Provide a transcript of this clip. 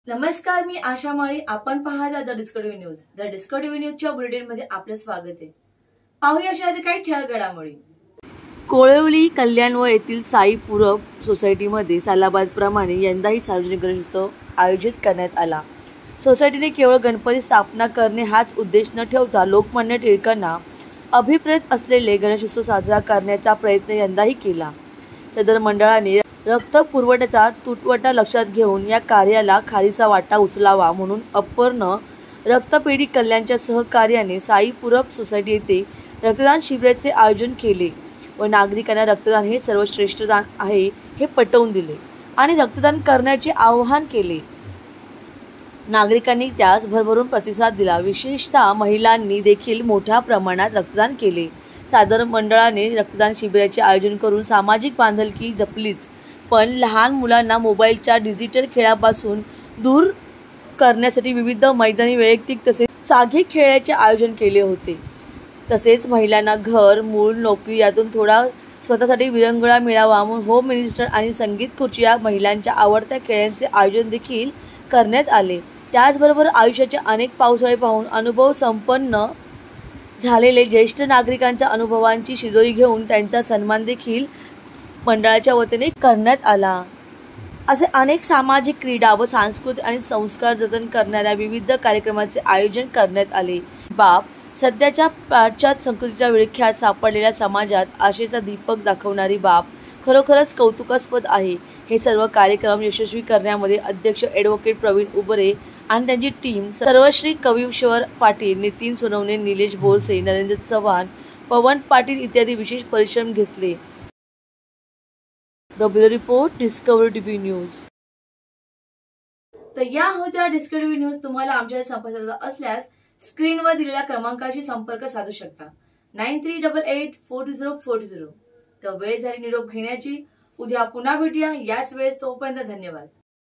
नमस्कार, मी आशा माळी. आपण पाहता the discovery news. The discovery न्यूजच्या बुलेटिनमध्ये आपलं स्वागत आहे. पाहूया अशा काही ठळक घडामोडी. कोळवली कल्याण येथील साई पूरब सोसायटीमध्ये सालाबादप्रमाणे यंदाही सार्वजनिक गणेशोत्सव आयोजित करण्यात आला. सोसायटीने केवळ गणपती स्थापना करणे हाच उद्देश न ठेवता लोकमान्य टिळकांना अभिप्रेत असलेले गणेशोत्सव साजरा करण्याचा प्रयत्न यंदाही केला. सदर मंडळाने रक्त पुरवठ्याचा तुटवडा लक्षात घेऊन या कार्याला खारीचा वाटा उचलावा म्हणून अपर्णा रक्तपेढी कल्याणच्या सहकार्याने साई पूरब सोसायटी येथे रक्तदान शिबिराचे आयोजन केले व नागरिकांना रक्तदान हे सर्वश्रेष्ठ दान आहे हे पटवून दिले आणि रक्तदान करण्याचे आवाहन केले. नागरिकांनी त्यास भरभरून प्रतिसाद दिला. विशेषतः महिलांनी देखील मोठ्या प्रमाणात रक्तदान केले. सादर मंडळाने रक्तदान शिबिराचे आयोजन करून सामाजिक बांधिलकी जपलीच, पण लहान मुलांना मोबाईलच्या डिजिटल खेळापासून दूर करण्यासाठी विविध मैदानी, वैयक्तिक तसेच साहसी खेळाचे आयोजन केले होते. तसेच महिलांना घर, मूल, नोकरी यातून थोडा स्वतःसाठी विरंगुळा मिळावा म्हणून होम मिनिस्टर आणि संगीत खुर्ची या महिलांच्या आवडत्या खेळांचे आयोजन देखील करण्यात आले. त्याचबरोबर आयुष्याचे अनेक पावसाळे पाहून अनुभव संपन्न झालेले ज्येष्ठ नागरिकांच्या अनुभवांची शिदोरी घेऊन त्यांचा सन्मान देखील मंडळाच्या वतीने करण्यात आला. असे अनेक सामाजिक, क्रीडा व सांस्कृतिक आणि संस्कार जतन करणाऱ्या विविध कार्यक्रमाचे आयोजन करण्यात आले. बाप सध्याच्या पाश्चात्य संस्कृतीच्या विळख्यात सापडलेल्या समाजात आशेचा दीपक दाखवणारी बाब खरोखरच कौतुकास्पद आहे. हे सर्व कार्यक्रम यशस्वी करण्यामध्ये अध्यक्ष ॲडव्होकेट प्रवीण उबरे आणि त्यांची टीम, सर्वश्री कविश्वर पाटील, नितीन सोनवणे, निलेश बोरसे, नरेंद्र चव्हाण, पवन पाटील इत्यादी विशेष परिश्रम घेतले. The bureau report, discovery TV news. तर या होत्या डिस्कव्हरी न्यूज. तुम्हाला आमच्या संपर्काचा असल्यास स्क्रीनवर दिलेल्या क्रमांकाशी संपर्क साधू शकता. 9388420420. तर वेळ झाली निरोप घेण्याची. उद्या पुन्हा भेटूया याच वेळेस. तोपर्यंत धन्यवाद.